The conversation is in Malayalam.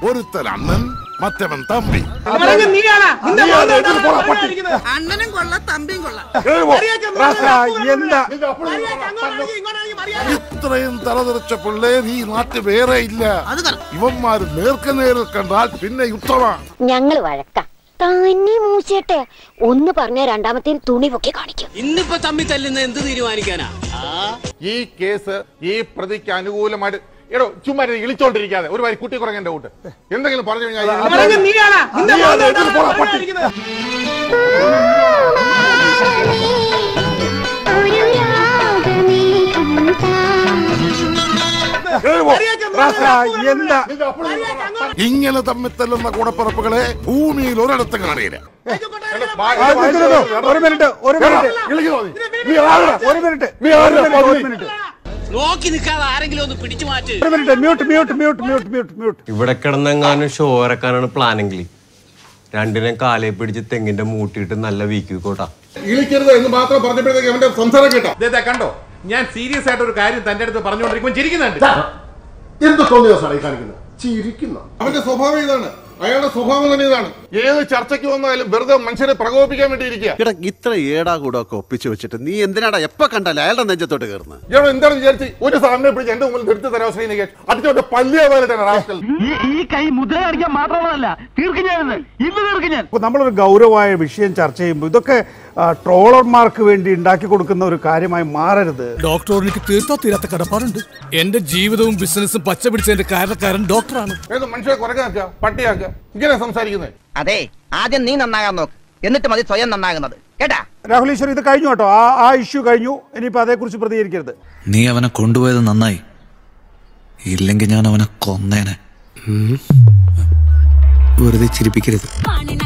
ഒരുത്തൻ അണ്ണൻ, മറ്റവൻ തമ്പി. അണ്ണനും കൊള്ളാം, തമ്പിയും കൊള്ളാം. ഇത്രയും തലതെറിച്ച പിള്ളേർ ഈ നാട്ടിൽ വേറെ ഇല്ല. ഇവന്മാര് നേർക്കുനേരിൽ കണ്ടാൽ പിന്നെ യുദ്ധമാണ്. ഞങ്ങള് വഴക്കാം. തന്നെ മൂച്ചേട്ടെ ഒന്ന് പറഞ്ഞ രണ്ടാമത്തെ തുണി പൊക്കി കാണിക്കും. ഇന്നിപ്പോ തമ്മി തല്ലുന്ന എന്ത് തീരുമാനിക്കാനാ? ഈ കേസ് ഈ പ്രതിക്ക് അനുകൂലമായിട്ട് എടോ ചുമ്മാ ഇളിച്ചോണ്ടിരിക്കാതെ ഒരു വരി കുട്ടി കുറഞ്ഞ കൂട്ട് എന്തെങ്കിലും പറഞ്ഞു കഴിഞ്ഞാൽ ഇങ്ങനെ തമ്മിൽ തല്ലുന്ന കൂടപ്പറപ്പുകളെ ഭൂമിയിൽ ഒരിടത്ത് കാണില്ല. നോക്കി നിൽക്കാതെ ആരെങ്കിലും ഒന്ന് പിടിച്ചു മാറ്റി. ഇവിടെ കിടന്നെങ്ങാനും ഷോ ഇറക്കാനാണ് പ്ലാനെങ്കിൽ രണ്ടിനെ കാലയെ പിടിച്ച് തെങ്ങിന്റെ മൂട്ടിയിട്ട് നല്ല വീക്കിക്കോട്ടാ. ഇളിക്കരുത് എന്ന് മാത്രം പറഞ്ഞപ്പോഴത്തേക്ക് അവന്റെ സംസാരം കേട്ടോ. കണ്ടോ, ഞാൻ സീരിയസ് ആയിട്ട് ഒരു കാര്യം തന്റെ അടുത്ത് പറഞ്ഞുകൊണ്ടിരിക്കുമ്പോൾ ചിരിക്കുന്നുണ്ട്. എന്ത് തോന്നിയാണ് ഈ കാണിക്കുന്നത്? ചിരിക്കുന്നു. അവന്റെ സ്വഭാവം ഇതാണ്, അയാളുടെ സ്വഭാവം തന്നെ ഇതാണ്. ഏത് ചർച്ചയ്ക്ക് വന്നാലും വെറുതെ മനുഷ്യരെ പ്രകോപിക്കാൻ വേണ്ടി ഇരിക്കുക. ഇത്ര ഏടാ കൂടെ ഒക്കെ ഒപ്പിച്ചു വെച്ചിട്ട് നീ എന്തിനാടാ എപ്പ കണ്ടാലും അയാളുടെ നെഞ്ചത്തോട്ട് കയറുന്നത്? ഇയാൾ എന്താണ് വിചാരിച്ച് ഒരു സാറിനെ പിടിച്ച് എന്റെ മുമ്പിൽ നിർത്തി തരാൻ ശ്രമിക്കുക? അതിന്റെ പല്ലിയാവാനാണ്. ഈ കൈ മുദ്ര അടിക്കാൻ മാത്രമല്ല തീർക്കും ഞാൻ. നമ്മളൊരു ഗൗരവമായ വിഷയം ചർച്ച ചെയ്യുമ്പോൾ ഇതൊക്കെ ട്രോളർമാർക്ക് വേണ്ടി ഉണ്ടാക്കി കൊടുക്കുന്ന ഒരു കാര്യമായി മാറരുത്. ഡോക്ടർ എനിക്ക് തീർത്താ തീരാത്ത കടപ്പാടുണ്ട്. എന്റെ ജീവിതവും ബിസിനസ്സും പച്ച പിടിച്ചതിന്റെ കാരണക്കാരൻ ഡോക്ടറാണ്. മനുഷ്യരെ കുറക്കാക്കുക, പട്ടിയാക്കുക, ഇങ്ങനെ സംസാരിക്കുന്നത്. അതെ, ആദ്യം നീ നന്നാകാൻ നോക്ക്, എന്നിട്ട് മതി സ്വയം നന്നാകുന്നത്. കേട്ടാ രാഹുൽ ഈശ്വർ, ഇത് കഴിഞ്ഞു കേട്ടോ. ആ ഇഷ്യൂ കഴിഞ്ഞു. ഇനിയിപ്പോ അതേക്കുറിച്ച് പ്രതികരിക്കരുത്. നീ അവനെ കൊണ്ടുപോയത് നന്നായി, ഇല്ലെങ്കിൽ ഞാൻ അവനെ കൊന്നേനെ. വെറുതെ ചിരിപ്പിക്കരുത്.